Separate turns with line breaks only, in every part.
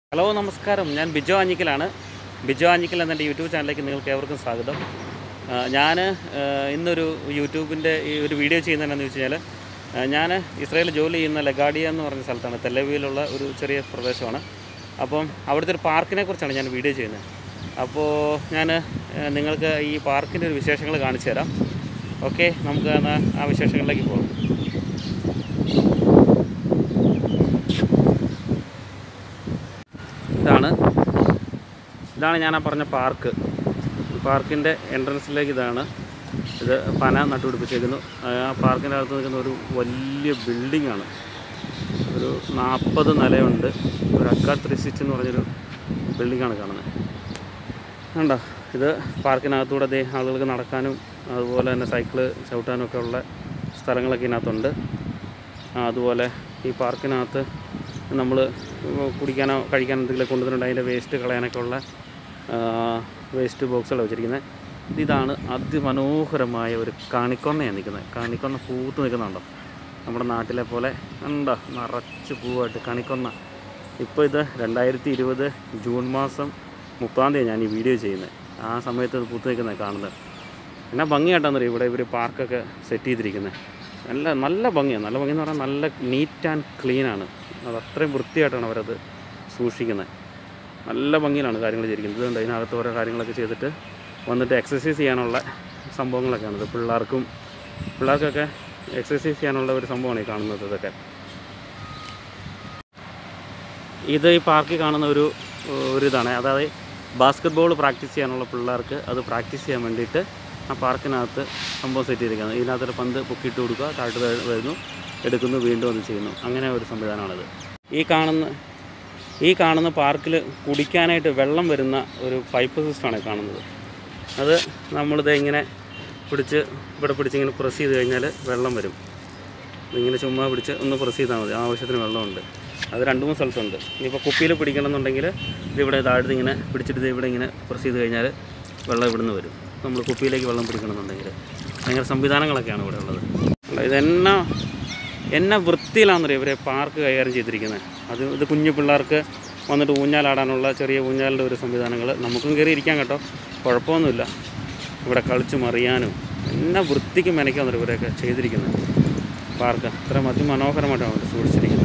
Hello നമസ്കാരം, ഞാൻ ബിജോ ആഞ്ഞിക്കലാണ്. ബിജോ ആഞ്ഞിക്കൽ എന്ന എൻ്റെ യൂട്യൂബ് ചാനലിലേക്ക് നിങ്ങൾക്ക് ഏവർക്കും സ്വാഗതം. ഞാൻ ഇന്നൊരു യൂട്യൂബിൻ്റെ ഈ ഒരു വീഡിയോ ചെയ്യുന്നതെന്നു വെച്ച് കഴിഞ്ഞാൽ, ഞാൻ ഇസ്രായേലിൽ ജോലി ചെയ്യുന്ന ലഗാഡിയ എന്ന് പറഞ്ഞ സ്ഥലത്താണ്. തെല്ലവീലുള്ള ഒരു ചെറിയ പ്രദേശമാണ്. അപ്പം അവിടുത്തെ ഒരു പാർക്കിനെ കുറിച്ചാണ് ഞാൻ വീഡിയോ ചെയ്യുന്നത്. അപ്പോൾ ഞാൻ നിങ്ങൾക്ക് ഈ പാർക്കിൻ്റെ ഒരു വിശേഷങ്ങൾ കാണിച്ചു തരാം. ഓക്കെ, നമുക്ക് ആ വിശേഷങ്ങളിലേക്ക് പോകാം. ഇതാണ് ഞാൻ പറഞ്ഞ പാർക്ക്. പാർക്കിൻ്റെ എൻട്രൻസിലേക്ക് ഇതാണ്. ഇത് പന നട്ടുപിടിപ്പിച്ചേക്കുന്നു. ആ പാർക്കിൻ്റെ അകത്ത് നിൽക്കുന്ന ഒരു വലിയ ബിൽഡിങ്ങാണ്. ഒരു 40 നിലയുണ്ട്. ഒരു അക്കാഡ് 360 എന്ന് പറഞ്ഞൊരു ബിൽഡിങ്ങാണ് കാണുന്നത്. കണ്ടോ, ഇത് പാർക്കിനകത്തൂടെ ആളുകൾക്ക് നടക്കാനും അതുപോലെ തന്നെ സൈക്കിള് ചവിട്ടാനും ഒക്കെ ഉള്ള സ്ഥലങ്ങളൊക്കെ ഇതിനകത്തുണ്ട്. അതുപോലെ ഈ പാർക്കിനകത്ത് നമ്മൾ കുടിക്കാനോ കഴിക്കാനോ എന്തെങ്കിലും കൊണ്ടുവന്നിട്ടുണ്ട്. അതിൻ്റെ വേസ്റ്റ് കളയാനൊക്കെ ഉള്ള വേസ്റ്റ് ബോക്സുകൾ വെച്ചിരിക്കുന്നത്. ഇതാണ് അതിമനോഹരമായ ഒരു കാണിക്കൊന്നയാണ് നിൽക്കുന്നത്. കാണിക്കൊന്ന പൂത്ത് നിൽക്കുന്നുണ്ടോ? നമ്മുടെ നാട്ടിലെ പോലെ ഉണ്ടോ, നിറച്ച് പൂവായിട്ട് കാണിക്കൊന്ന. ഇപ്പോൾ ഇത് 2020 ജൂൺ മാസം 30-ാം തീയതി ഞാൻ ഈ വീഡിയോ ചെയ്യുന്നത്. ആ സമയത്ത് ഇത് പൂത്ത് നിൽക്കുന്നത് കാണുന്നത്. എന്നാ ഭംഗിയായിട്ടാണെന്നറിയാം ഇവിടെ ഇവർ പാർക്കൊക്കെ സെറ്റ് ചെയ്തിരിക്കുന്നത്. നല്ല ഭംഗിയാണ്. നല്ല ഭംഗിയെന്ന് പറഞ്ഞാൽ നല്ല നീറ്റ് ആൻഡ് ക്ലീനാണ്. അത് അത്രയും വൃത്തിയായിട്ടാണ് അവരത് സൂക്ഷിക്കുന്നത്. നല്ല ഭംഗിയിലാണ് കാര്യങ്ങൾ ചെയ്തിരിക്കുന്നത്. ഇതുകൊണ്ട് അതിനകത്ത് ഓരോ കാര്യങ്ങളൊക്കെ ചെയ്തിട്ട് വന്നിട്ട് എക്സസൈസ് ചെയ്യാനുള്ള സംഭവങ്ങളൊക്കെയാണിത്. പിള്ളേർക്കൊക്കെ എക്സസൈസ് ചെയ്യാനുള്ള ഒരു സംഭവമാണ് ഈ കാണുന്നത്. ഇതൊക്കെ ഇത് ഈ പാർക്കിൽ കാണുന്ന ഒരിതാണ്. അതായത് ബാസ്കറ്റ് ബോൾ പ്രാക്ടീസ് ചെയ്യാനുള്ള പിള്ളേർക്ക് അത് പ്രാക്ടീസ് ചെയ്യാൻ വേണ്ടിയിട്ട് ആ പാർക്കിനകത്ത് സംഭവം സെറ്റ് ചെയ്തിരിക്കുന്നത്. ഇതിനകത്തൊരു പന്ത് പൊക്കിയിട്ട് കൊടുക്കുക, താഴ്ത്ത് വരുന്നു, എടുക്കുന്നു, വീണ്ടും അത് ചെയ്യുന്നു. അങ്ങനെ ഒരു സംവിധാനമാണിത്. ഈ കാണുന്ന പാർക്കിൽ കുടിക്കാനായിട്ട് വെള്ളം വരുന്ന ഒരു പൈപ്പ് സിസ്റ്റമാണ് കാണുന്നത്. അത് നമ്മളിത് ഇങ്ങനെ ഇവിടെ പിടിച്ച് ഇങ്ങനെ പ്രസ് ചെയ്ത് കഴിഞ്ഞാൽ വെള്ളം വരും. ഇങ്ങനെ ചുമ്മാ പിടിച്ച് ഒന്ന് പ്രസ് ചെയ്താൽ മതി. ആവശ്യത്തിന് വെള്ളമുണ്ട്. അത് 2-3 സ്ഥലത്തുണ്ട്. ഇനിയിപ്പോൾ കുപ്പിയിൽ പിടിക്കണമെന്നുണ്ടെങ്കിൽ ഇതിവിടെ താഴ്ത്ത് ഇങ്ങനെ പിടിച്ചിട്ട് ഇവിടെ ഇങ്ങനെ പ്രസ് ചെയ്ത് കഴിഞ്ഞാൽ വെള്ളം ഇവിടുന്ന് വരും. നമ്മൾ കുപ്പിയിലേക്ക് വെള്ളം പിടിക്കണമെന്നുണ്ടെങ്കിൽ ഭയങ്കര സംവിധാനങ്ങളൊക്കെയാണ് ഇവിടെ ഉള്ളത്. എന്നെ വൃത്തിയിലാണെന്നറിയാം ഇവരെ പാർക്ക് കൈകാര്യം ചെയ്തിരിക്കുന്നത്. ഇത് കുഞ്ഞു പിള്ളേർക്ക് വന്നിട്ട് ഊഞ്ഞാലാടാനുള്ള ചെറിയ ഊഞ്ഞാലിൻ്റെ ഒരു സംവിധാനങ്ങൾ. നമുക്കും കയറി ഇരിക്കാൻ കേട്ടോ, കുഴപ്പമൊന്നുമില്ല. ഇവിടെ കളിച്ച് മറിയാനും എന്നെ വൃത്തിക്ക് മെനക്കാന്നറിയാം ഇവരെയൊക്കെ ചെയ്തിരിക്കുന്നത്. പാർക്ക് അത്ര അതിമനോഹരമായിട്ടാണ് അവർ സൂക്ഷിച്ചിരിക്കുന്നത്.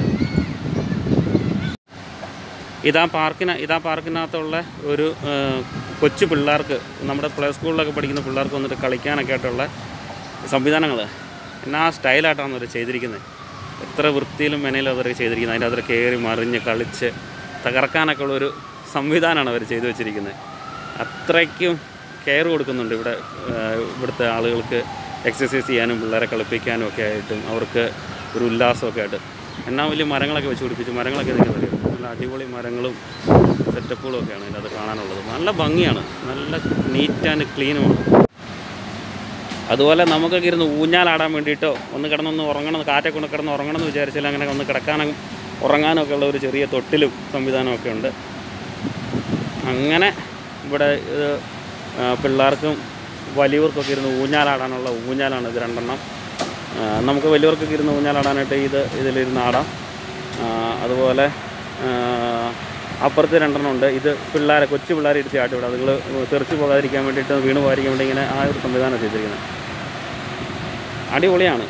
ഇതാ പാർക്കിനകത്തുള്ള ഒരു കൊച്ചു പിള്ളേർക്ക്, നമ്മുടെ പ്ലേ സ്കൂളിലൊക്കെ പഠിക്കുന്ന പിള്ളേർക്ക് വന്നിട്ട് കളിക്കാനൊക്കെ ആയിട്ടുള്ള സംവിധാനങ്ങൾ. എന്നാ സ്റ്റൈലായിട്ടാണ് അവർ ചെയ്തിരിക്കുന്നത്. എത്ര വൃത്തിയിലും മെനയിലും അവരൊക്കെ ചെയ്തിരിക്കുന്നത്. അതിൻ്റെ അതിൽ കയറി മറിഞ്ഞ് കളിച്ച് തകർക്കാനൊക്കെ ഉള്ളൊരു സംവിധാനമാണ് അവർ ചെയ്തു വെച്ചിരിക്കുന്നത്. അത്രയ്ക്കും കെയർ കൊടുക്കുന്നുണ്ട് ഇവിടുത്തെ ആളുകൾക്ക് എക്സസൈസ് ചെയ്യാനും പിള്ളേരെ കളിപ്പിക്കാനും ഒക്കെ ആയിട്ടും അവർക്ക് ഒരു ഉല്ലാസമൊക്കെ ആയിട്ട്. എന്നാ വലിയ മരങ്ങളൊക്കെ വെച്ച് പിടിപ്പിച്ചു. മരങ്ങളൊക്കെ നിൽക്കുന്നത് നല്ല അടിപൊളി മരങ്ങളും സെറ്റപ്പുകളും ഒക്കെയാണ് ഇതിനകത്ത് കാണാനുള്ളത്. നല്ല ഭംഗിയാണ്, നല്ല നീറ്റ് ആൻഡ് ക്ലീനുമാണ്. അതുപോലെ നമുക്കൊക്കെ ഇരുന്ന് ഊഞ്ഞാലാടാൻ വേണ്ടിയിട്ടോ ഒന്ന് കിടന്നൊന്ന് ഉറങ്ങണം, കാറ്റൊക്കെ കൊണ്ട് കിടന്ന് ഉറങ്ങണം എന്ന് വിചാരിച്ചാൽ അങ്ങനെ ഒന്ന് കിടക്കാനും ഉറങ്ങാനൊക്കെ ഉള്ള ഒരു ചെറിയ തൊട്ടിലും സംവിധാനമൊക്കെ ഉണ്ട്. അങ്ങനെ ഇവിടെ പിള്ളേർക്കും വലിയവർക്കൊക്കെ ഇരുന്ന് ഊഞ്ഞാലാടാനുള്ള ഊഞ്ഞാലാണ് ഇത് 2 നമുക്ക് വലിയവർക്കൊക്കെ ഇരുന്ന് ഊഞ്ഞാലാടാനായിട്ട് ഇതിലിരുന്ന് ആടാം. അതുപോലെ അപ്പുറത്ത് 2 ഉണ്ട്. ഇത് കൊച്ചു പിള്ളേരെ ഇരുത്തി ആട്ടി ഇവിടെ അതുങ്ങൾ തെറിച്ച് പോകാതിരിക്കാൻ വേണ്ടിയിട്ട്, വീണ് പോകാതിരിക്കാൻ വേണ്ടി ഇങ്ങനെ ആ ഒരു സംവിധാനം ചെയ്തിരിക്കുന്നത്. അടിപൊളിയാണ്.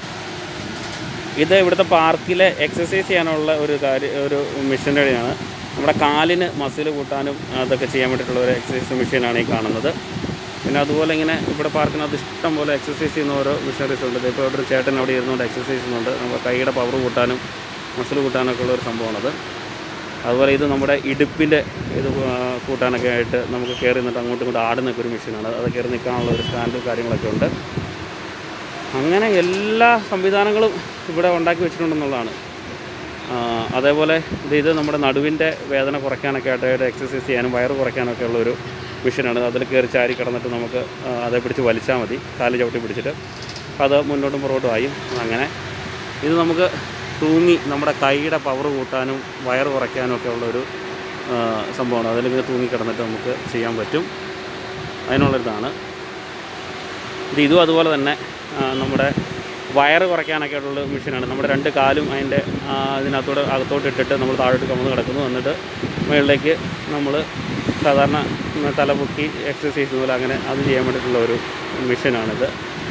ഇത് ഇവിടുത്തെ പാർക്കിലെ എക്സസൈസ് ചെയ്യാനുള്ള ഒരു മെഷീനറിയാണ്. നമ്മുടെ കാലിന് മസിൽ കൂട്ടാനും അതൊക്കെ ചെയ്യാൻ വേണ്ടിയിട്ടുള്ള ഒരു എക്സസൈസ് മെഷീനാണ് ഈ കാണുന്നത്. പിന്നെ അതുപോലെ ഇങ്ങനെ ഇവിടെ പാർക്കിനകത്ത് ഇഷ്ടം പോലെ എക്സസൈസ് ചെയ്യുന്ന ഓരോ മെഷീനറീസ് ഉണ്ട്. ഇപ്പോൾ ഇവിടെ ഒരു ചേട്ടൻ അവിടെ ഇരുന്നുകൊണ്ട് എക്സസൈസ് ചെയ്യുന്നുണ്ട്. നമ്മുടെ കൈയുടെ പവർ കൂട്ടാനും മസിൽ കൂട്ടാനൊക്കെ ഉള്ള ഒരു സംഭവമാണത്. അതുപോലെ ഇത് നമ്മുടെ ഇടുപ്പിൻ്റെ കൂട്ടാനൊക്കെ ആയിട്ട് നമുക്ക് കയറി നിന്നിട്ട് അങ്ങോട്ടും ഇങ്ങോട്ട് ആടുന്നൊക്കെ ഒരു മെഷീനാണ്. അത് കയറി നിൽക്കാനുള്ള ഒരു സ്റ്റാൻഡും കാര്യങ്ങളൊക്കെ ഉണ്ട്. അങ്ങനെ എല്ലാ സംവിധാനങ്ങളും ഇവിടെ ഉണ്ടാക്കി വെച്ചിട്ടുണ്ടെന്നുള്ളതാണ്. അതേപോലെ ഇത് നമ്മുടെ നടുവിൻ്റെ വേദന കുറയ്ക്കാനൊക്കെ ആയിട്ട് എക്സസൈസ് ചെയ്യാനും വയറ് കുറയ്ക്കാനൊക്കെ ഉള്ളൊരു മെഷീനാണ്. അതിൽ കയറി ചാരി കിടന്നിട്ട് നമുക്ക് അതേ പിടിച്ച് വലിച്ചാൽ മതി, കാല് ചവിട്ടി പിടിച്ചിട്ട് അത് മുന്നോട്ടും പുറകോട്ടും ആയും. അങ്ങനെ ഇത് നമുക്ക് തൂങ്ങി നമ്മുടെ കൈയുടെ പവർ കൂട്ടാനും വയറ് കുറയ്ക്കാനും ഒക്കെ ഉള്ളൊരു സംഭവമാണ്. അതിലിങ്ങനെ തൂങ്ങിക്കിടന്നിട്ട് നമുക്ക് ചെയ്യാൻ പറ്റും. അതിനുള്ളൊരിതാണ് ഇതും. അതുപോലെ തന്നെ നമ്മുടെ വയറ് കുറയ്ക്കാനൊക്കെ ഉള്ള മെഷീനാണ്. നമ്മുടെ 2 കാലും അതിൻ്റെ അകത്തോട്ട് ഇട്ടിട്ട് നമ്മൾ താഴോട്ട് കമന്ന് കിടക്കുന്നു. എന്നിട്ട് മുകളിലേക്ക് നമ്മൾ സാധാരണ തലപൊക്കി എക്സസൈസ് പോലെ അങ്ങനെ അത് ചെയ്യാൻ വേണ്ടിയിട്ടുള്ള ഒരു മെഷീനാണിത്.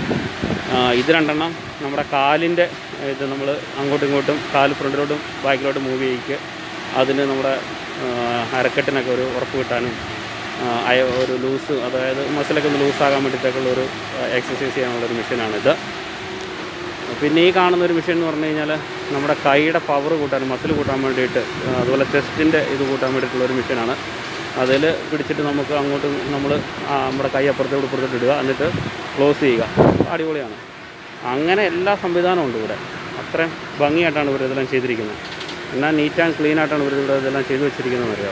ഇത് 2 എണ്ണം നമ്മുടെ കാലിൻ്റെ ഇത് നമ്മൾ അങ്ങോട്ടും ഇങ്ങോട്ടും കാല് ഫ്രണ്ടിലോട്ടും ബാക്കിലോട്ടും മൂവ് ചെയ്യിക്കുക. അതിന് നമ്മുടെ അരക്കെട്ടിനൊക്കെ ഒരു ഉറപ്പ് കിട്ടാനും ഒരു ലൂസ്, അതായത് മസിലൊക്കെ ഒന്ന് ലൂസാകാൻ വേണ്ടിയിട്ടൊക്കെയുള്ള ഒരു എക്സസൈസ് ചെയ്യാനുള്ളൊരു മെഷീനാണിത്. പിന്നെ ഈ കാണുന്നൊരു മെഷീൻ എന്ന് പറഞ്ഞു കഴിഞ്ഞാൽ നമ്മുടെ കൈയുടെ പവർ കൂട്ടാനും മസിൽ കൂട്ടാൻ വേണ്ടിയിട്ട്, അതുപോലെ ചെസ്റ്റിൻ്റെ ഇത് കൂട്ടാൻ വേണ്ടിയിട്ടുള്ളൊരു മെഷീനാണ്. അതിൽ പിടിച്ചിട്ട് നമുക്ക് അങ്ങോട്ട് നമ്മുടെ കൈ അപ്പുറത്തോട്ട് ഇടുക, എന്നിട്ട് ക്ലോസ് ചെയ്യുക. അടിപൊളിയാണ്. അങ്ങനെ എല്ലാ സംവിധാനവും ഉണ്ട് ഇവിടെ. അത്രയും ഭംഗിയായിട്ടാണ് ഇവർ ഇതെല്ലാം ചെയ്തിരിക്കുന്നത്. എന്നാൽ നീറ്റ് ആൻഡ് ക്ലീൻ ആയിട്ടാണ് ഇവർ ഇവിടെ ഇതെല്ലാം ചെയ്തു വെച്ചിരിക്കുന്നതെന്ന് അറിയാം.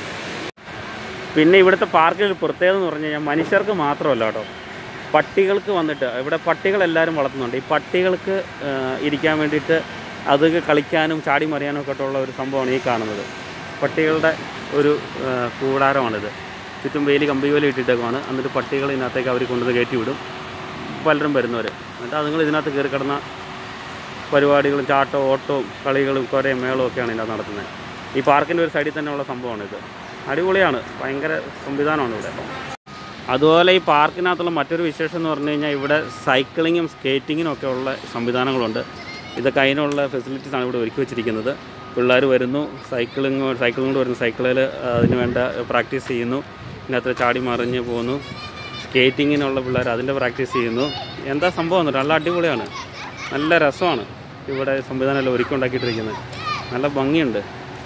പിന്നെ ഇവിടുത്തെ പാർക്കിൽ പ്രത്യേകത എന്ന് പറഞ്ഞു കഴിഞ്ഞാൽ മനുഷ്യർക്ക് മാത്രമല്ല കേട്ടോ, പട്ടികൾക്ക് വന്നിട്ട് ഇവിടെ പട്ടികളെല്ലാവരും വളർത്തുന്നുണ്ട്. ഈ പട്ടികൾക്ക് ഇരിക്കാൻ വേണ്ടിയിട്ട് അത് കളിക്കാനും ചാടി മറിയാനും ഒക്കെ ഉള്ള ഒരു സംഭവമാണ് ഈ കാണുന്നത്. പട്ടികളുടെ ഒരു കൂടാരമാണിത്. ചുറ്റും കമ്പി വേലി ഇട്ടിട്ടേക്കുമാണ്. എന്നിട്ട് പട്ടികൾ ഇതിനകത്തേക്ക് അവർ കൊണ്ടുവന്ന് കയറ്റി വിടും, പലരും വരുന്നവർ. എന്നിട്ട് അതുങ്ങൾ ഇതിനകത്ത് കയറി കിടന്ന പരിപാടികളും ചാട്ടവും ഓട്ടവും കളികളും കുറേ മേളവും ഒക്കെയാണ് ഇതിനകത്ത് നടത്തുന്നത്. ഈ പാർക്കിൻ്റെ ഒരു സൈഡിൽ തന്നെയുള്ള സംഭവമാണിത്. അടിപൊളിയാണ്. ഭയങ്കര സംവിധാനമാണ് ഇവിടെ. അതുപോലെ ഈ പാർക്കിനകത്തുള്ള മറ്റൊരു വിശേഷം എന്ന് പറഞ്ഞു കഴിഞ്ഞാൽ ഇവിടെ സൈക്ലിങ്ങും സ്കേറ്റിങ്ങിനും ഒക്കെ ഉള്ള സംവിധാനങ്ങളുണ്ട്. ഇതൊക്കെ അതിനുള്ള ഫെസിലിറ്റീസാണ് ഇവിടെ ഒരുക്കി വെച്ചിരിക്കുന്നത്. പിള്ളേർ വരുന്നു, സൈക്കിളിങ് കൊണ്ട് വരുന്നു, സൈക്കിളിൽ അതിന് വേണ്ട പ്രാക്ടീസ് ചെയ്യുന്നു, ഇതിനകത്ത് ചാടി മറിഞ്ഞ് പോകുന്നു. സ്കേറ്റിങ്ങിനുള്ള പിള്ളേർ അതിൻ്റെ പ്രാക്ടീസ് ചെയ്യുന്നു. എന്താ സംഭവം എന്നിട്ട് നല്ല അടിപൊളിയാണ്, നല്ല രസമാണ്. ഇവിടെ സംവിധാനമെല്ലാം ഒരുക്കി ഉണ്ടാക്കിയിട്ടിരിക്കുന്നത്. നല്ല ഭംഗിയുണ്ട്.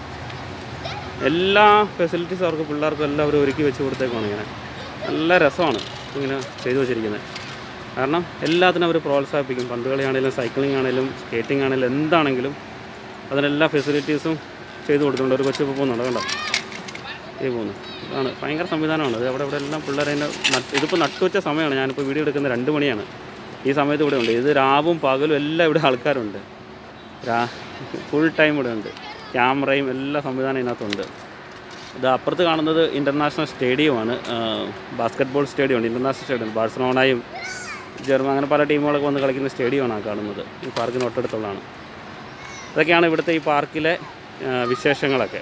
എല്ലാ ഫെസിലിറ്റീസും അവർക്ക് പിള്ളേർക്കും എല്ലാവരും ഒരുക്കി വെച്ച് കൊടുത്തേക്കാണ്. ഇങ്ങനെ നല്ല രസമാണ് ഇങ്ങനെ ചെയ്തു വെച്ചിരിക്കുന്നത്. കാരണം എല്ലാത്തിനും അവർ പ്രോത്സാഹിപ്പിക്കും. പന്ത് കളിയാണെങ്കിലും സൈക്ലിംഗ് ആണെങ്കിലും സ്കേറ്റിംഗ് ആണെങ്കിലും എന്താണെങ്കിലും അതിനെല്ലാ ഫെസിലിറ്റീസും ചെയ്തു കൊടുക്കുന്നുണ്ട്. ഒരു കൊച്ചു ഇപ്പോൾ പോകുന്നുണ്ട്, കണ്ടോ ഈ പോകുന്നു. അതാണ് ഭയങ്കര സംവിധാനമാണ്. അത് ഇവിടെ എല്ലാം പിള്ളേരെ ഇതിപ്പോൾ നട്ടുവെച്ച സമയമാണ്. ഞാനിപ്പോൾ വീഡിയോ എടുക്കുന്നത് 2 മണിയാണ്. ഈ സമയത്ത് ഇവിടെ ഉണ്ട്. ഇത് രാവും പകലും എല്ലാം ഇവിടെ ആൾക്കാരുണ്ട്. ഫുൾ ടൈം ഇവിടെ ഉണ്ട്. ക്യാമറയും എല്ലാ സംവിധാനം ഇതിനകത്തുണ്ട്. ഇത് അപ്പുറത്ത് കാണുന്നത് ഇൻ്റർനാഷണൽ സ്റ്റേഡിയമാണ്. ബാസ്ക്കറ്റ്ബോൾ സ്റ്റേഡിയമാണ്, ഇൻ്റർനാഷണൽ സ്റ്റേഡിയം. ബാഴ്സലോണയും ജർമ്മൻ അങ്ങനെ പല ടീമുകളൊക്കെ വന്ന് കളിക്കുന്ന സ്റ്റേഡിയമാണ് ആ കാണുന്നത്. ഈ പാർക്കിന് തൊട്ടടുത്തുള്ളതാണ്. ഇതൊക്കെയാണ് ഇവിടുത്തെ ഈ പാർക്കിലെ വിശേഷങ്ങളൊക്കെ.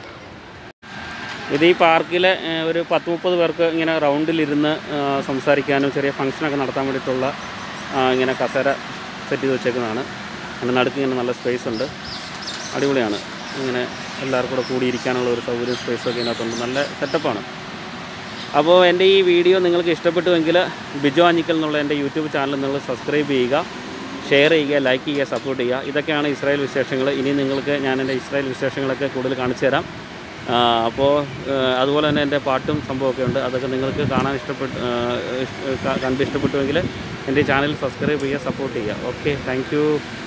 ഇത് ഈ പാർക്കിലെ ഒരു 10-30 പേർക്ക് ഇങ്ങനെ റൗണ്ടിലിരുന്ന് സംസാരിക്കാനും ചെറിയ ഫംഗ്ഷനൊക്കെ നടത്താൻ വേണ്ടിയിട്ടുള്ള ഇങ്ങനെ കസേര സെറ്റ് ചെയ്ത് വെച്ചേക്കുന്നതാണ്. അതിൻ്റെ നടുക്ക് ഇങ്ങനെ നല്ല സ്പേസ് ഉണ്ട്. അടിപൊളിയാണ്. ഇങ്ങനെ എല്ലാവർക്കും കൂടെ കൂടിയിരിക്കാനുള്ള ഒരു സൗകര്യം സ്പേസൊക്കെ ഇതിനകത്തുണ്ട്. നല്ല സെറ്റപ്പാണ്. അപ്പോൾ എൻ്റെ ഈ വീഡിയോ നിങ്ങൾക്ക് ഇഷ്ടപ്പെട്ടുവെങ്കിൽ ബിജോ ആഞ്ഞിക്കൽ എന്നുള്ള എൻ്റെ യൂട്യൂബ് ചാനൽ നിങ്ങൾ സബ്സ്ക്രൈബ് ചെയ്യുക, ഷെയർ ചെയ്യുക, ലൈക്ക് ചെയ്യുക, സപ്പോർട്ട് ചെയ്യുക. ഇതൊക്കെയാണ് ഇസ്രായേൽ വിശേഷങ്ങൾ. ഇനി നിങ്ങൾക്ക് ഞാൻ എൻ്റെ ഇസ്രായേൽ വിശേഷങ്ങളൊക്കെ കൂടുതൽ കാണിച്ചു തരാം. അപ്പോൾ അതുപോലെ തന്നെ എൻ്റെ പാട്ടും സംഭവമൊക്കെ ഉണ്ട്. അതൊക്കെ നിങ്ങൾക്ക് കാണാൻ കണ്ട് ഇഷ്ടപ്പെട്ടുവെങ്കിൽ എൻ്റെ ചാനൽ സബ്സ്ക്രൈബ് ചെയ്യുക, സപ്പോർട്ട് ചെയ്യുക. Okay, thank U.